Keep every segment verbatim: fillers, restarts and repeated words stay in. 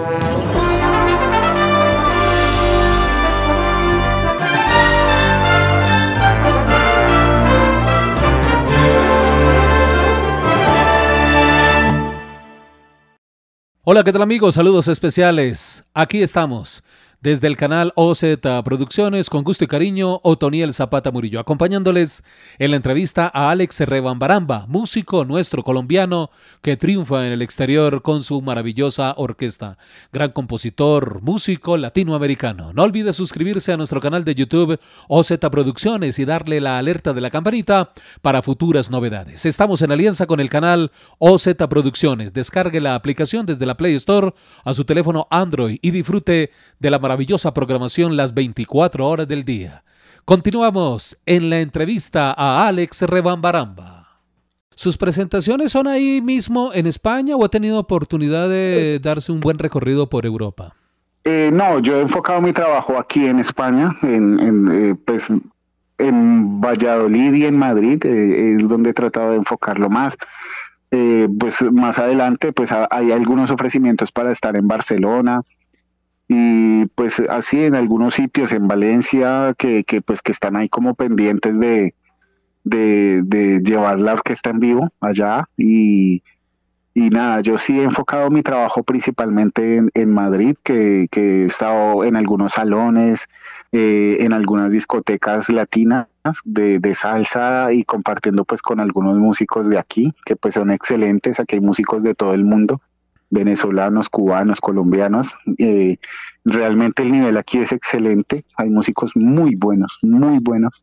Hola, ¿qué tal amigos? Saludos especiales. Aquí estamos, desde el canal O Z Producciones, con gusto y cariño, Otoniel Zapata Murillo, acompañándoles en la entrevista a Alex Rebambaramba, músico nuestro colombiano que triunfa en el exterior con su maravillosa orquesta. Gran compositor, músico latinoamericano. No olvide suscribirse a nuestro canal de YouTube O Z Producciones y darle la alerta de la campanita para futuras novedades. Estamos en alianza con el canal O Z Producciones. Descargue la aplicación desde la Play Store a su teléfono Android y disfrute de la maravillosa programación las veinticuatro horas del día. Continuamos en la entrevista a Alex Rebambaramba. ¿Sus presentaciones son ahí mismo en España o ha tenido oportunidad de darse un buen recorrido por Europa? Eh, no, yo he enfocado mi trabajo aquí en España, en, en, eh, pues, en Valladolid y en Madrid, eh, es donde he tratado de enfocarlo más. Eh, pues más adelante pues hay algunos ofrecimientos para estar en Barcelona y pues así en algunos sitios en Valencia que, que pues que están ahí como pendientes de, de, de llevar la orquesta en vivo allá y, y nada, yo sí he enfocado mi trabajo principalmente en, en Madrid, que, que he estado en algunos salones, eh, en algunas discotecas latinas de, de salsa y compartiendo pues con algunos músicos de aquí, que pues son excelentes. Aquí hay músicos de todo el mundo, venezolanos, cubanos, colombianos. Eh, realmente el nivel aquí es excelente, hay músicos muy buenos, muy buenos.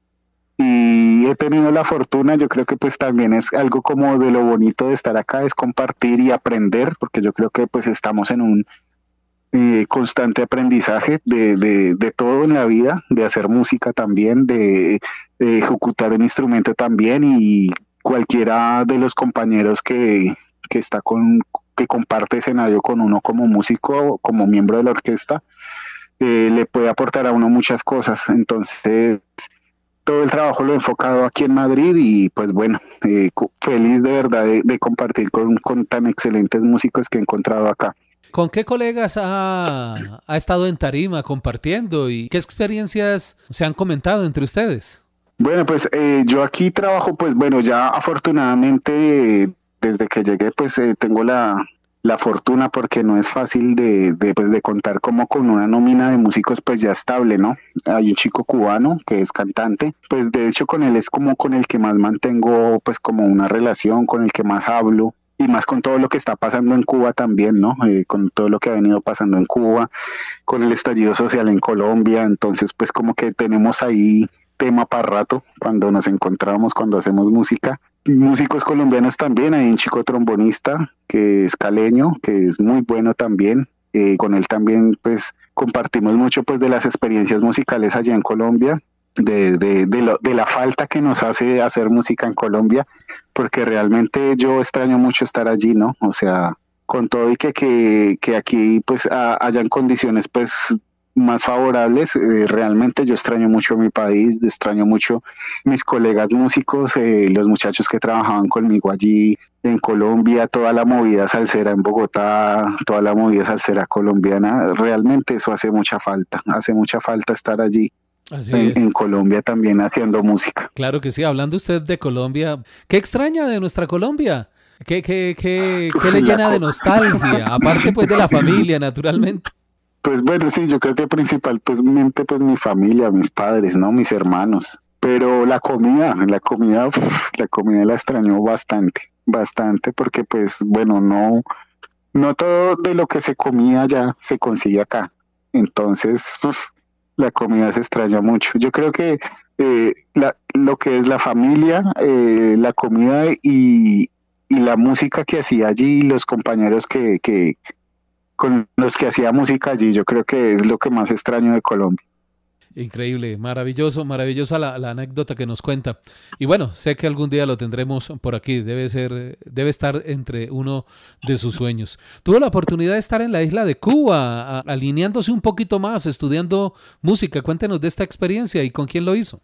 Y he tenido la fortuna, yo creo que pues también es algo como de lo bonito de estar acá, es compartir y aprender, porque yo creo que pues estamos en un eh, constante aprendizaje de, de, de todo en la vida, de hacer música también, de, de ejecutar un instrumento también, y cualquiera de los compañeros que, que está con, que comparte escenario con uno como músico, como miembro de la orquesta, eh, le puede aportar a uno muchas cosas. Entonces todo el trabajo lo he enfocado aquí en Madrid y pues bueno, eh, feliz de verdad de, de compartir con, con tan excelentes músicos que he encontrado acá. ¿Con qué colegas ha, ha estado en tarima compartiendo y qué experiencias se han comentado entre ustedes? Bueno, pues eh, yo aquí trabajo, pues bueno, ya afortunadamente eh, desde que llegué pues eh, tengo la... la fortuna, porque no es fácil de, de, pues, de contar como con una nómina de músicos pues ya estable, ¿no? Hay un chico cubano que es cantante, pues de hecho con él es como con el que más mantengo pues como una relación, con el que más hablo, y más con todo lo que está pasando en Cuba también, ¿no? Eh, con todo lo que ha venido pasando en Cuba, con el estallido social en Colombia. Entonces pues como que tenemos ahí tema para rato cuando nos encontramos, cuando hacemos música. Músicos colombianos también, hay un chico trombonista que es caleño, que es muy bueno también, eh, con él también pues compartimos mucho pues de las experiencias musicales allá en Colombia, de, de, de, lo, de la falta que nos hace hacer música en Colombia, porque realmente yo extraño mucho estar allí, ¿no? O sea, con todo y que, que, que aquí pues a, hayan condiciones pues más favorables, eh, realmente yo extraño mucho mi país, extraño mucho mis colegas músicos, eh, los muchachos que trabajaban conmigo allí en Colombia, toda la movida salsera en Bogotá, toda la movida salsera colombiana. Realmente eso hace mucha falta, hace mucha falta estar allí. Así en, es. en Colombia también haciendo música. Claro que sí. Hablando usted de Colombia, ¿qué extraña de nuestra Colombia? ¿Qué, qué, qué, qué le llena de nostalgia? Aparte pues de la familia, naturalmente. Pues bueno, sí, yo creo que principalmente pues mi familia, mis padres, ¿no? Mis hermanos. Pero la comida, la comida, uf, la comida la extraño bastante, bastante, porque pues bueno, no, no todo de lo que se comía allá se consigue acá. Entonces, uf, la comida se extraña mucho. Yo creo que eh, la, lo que es la familia, eh, la comida y, y la música que hacía allí, los compañeros que, que con los que hacía música allí, yo creo que es lo que más extraño de Colombia. Increíble, maravilloso, maravillosa la, la anécdota que nos cuenta. Y bueno, sé que algún día lo tendremos por aquí, debe ser, debe estar entre uno de sus sueños. Tuvo la oportunidad de estar en la isla de Cuba, a, alineándose un poquito más, estudiando música. Cuéntenos de esta experiencia y con quién lo hizo.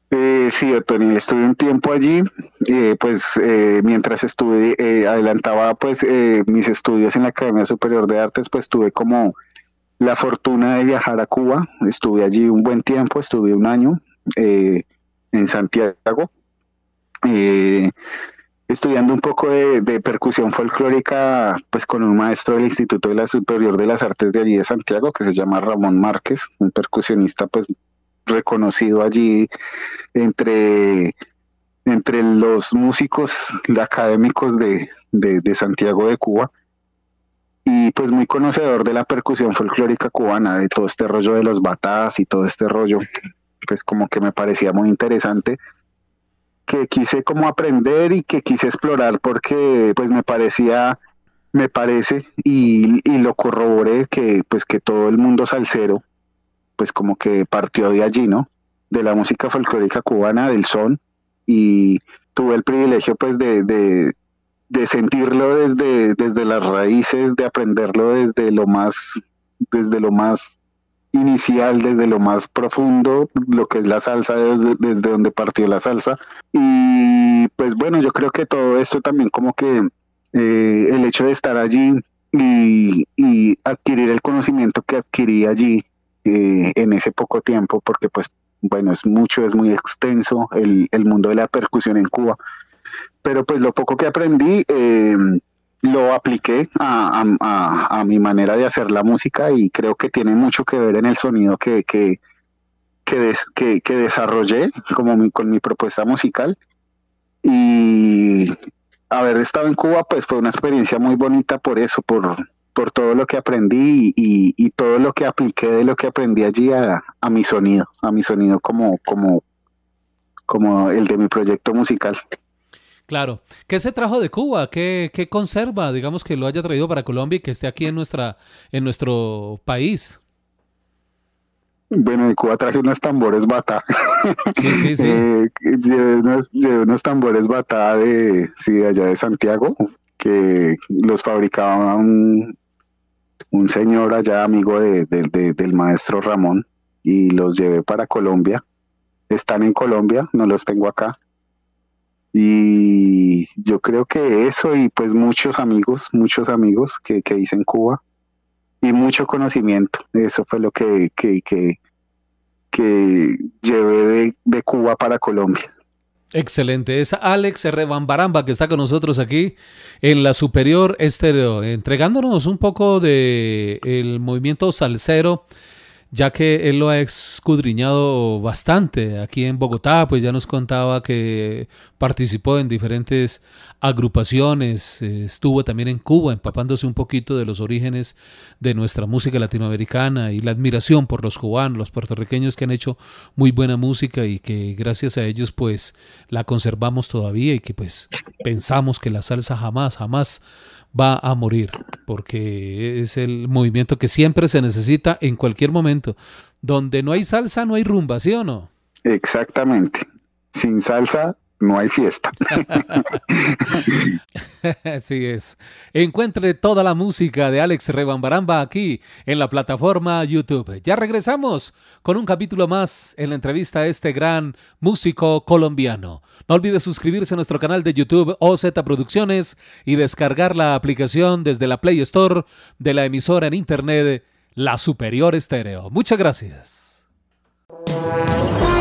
Eh, sí, Otoniel, estuve un tiempo allí, eh, pues eh, mientras estuve, eh, adelantaba pues eh, mis estudios en la Academia Superior de Artes, pues tuve como la fortuna de viajar a Cuba, estuve allí un buen tiempo, estuve un año eh, en Santiago, eh, estudiando un poco de, de percusión folclórica, pues con un maestro del Instituto de la Superior de las Artes de allí de Santiago, que se llama Ramón Márquez, un percusionista pues reconocido allí entre, entre los músicos académicos de, de, de Santiago de Cuba y pues muy conocedor de la percusión folclórica cubana, de todo este rollo de los batás y todo este rollo, pues como que me parecía muy interesante, que quise como aprender y que quise explorar porque pues me parecía, me parece y, y lo corroboré que pues que todo el mundo salsero pues como que partió de allí, ¿no? De la música folclórica cubana, del son, y tuve el privilegio pues de, de, de sentirlo desde, desde las raíces, de aprenderlo desde lo más, desde lo más inicial, desde lo más profundo, lo que es la salsa, desde, desde donde partió la salsa. Y pues bueno, yo creo que todo esto también como que eh, el hecho de estar allí y, y adquirir el conocimiento que adquirí allí eh, en ese poco tiempo, porque pues bueno, es mucho, es muy extenso el, el mundo de la percusión en Cuba, pero pues lo poco que aprendí eh, lo apliqué a, a, a, a, mi manera de hacer la música y creo que tiene mucho que ver en el sonido que, que, que, des, que, que desarrollé como mi, con mi propuesta musical. Y haber estado en Cuba pues fue una experiencia muy bonita por eso, por, por todo lo que aprendí y, y todo lo que apliqué de lo que aprendí allí a, a mi sonido, a mi sonido como, como, como el de mi proyecto musical. Claro. ¿Qué se trajo de Cuba? ¿Qué, qué conserva, digamos, que lo haya traído para Colombia y que esté aquí en nuestra, en nuestro país? Bueno, de Cuba traje unos tambores batá. Sí, sí, sí. eh, llevé, unos, llevé unos tambores batá de, sí, de allá de Santiago, que los fabricaba un, un señor allá, amigo de, de, de, del maestro Ramón, y los llevé para Colombia. Están en Colombia, no los tengo acá. Y yo creo que eso y pues muchos amigos, muchos amigos que, que hice en Cuba y mucho conocimiento. Eso fue lo que, que, que, que llevé de, de Cuba para Colombia. Excelente. Es Alex Rebambaramba que está con nosotros aquí en la Superior Estéreo, entregándonos un poco de el movimiento salsero, ya que él lo ha escudriñado bastante aquí en Bogotá, pues ya nos contaba que participó en diferentes agrupaciones, eh, estuvo también en Cuba empapándose un poquito de los orígenes de nuestra música latinoamericana y la admiración por los cubanos, los puertorriqueños que han hecho muy buena música y que gracias a ellos pues la conservamos todavía y que pues pensamos que la salsa jamás, jamás va a morir, porque es el movimiento que siempre se necesita en cualquier momento. Donde no hay salsa, no hay rumba, ¿sí o no? Exactamente. Sin salsa no hay fiesta. Así es. Encuentre toda la música de Alex Rebambaramba aquí en la plataforma YouTube. Ya regresamos con un capítulo más en la entrevista a este gran músico colombiano. No olvide suscribirse a nuestro canal de YouTube O Z Producciones y descargar la aplicación desde la Play Store de la emisora en internet La Superior Estéreo. Muchas gracias.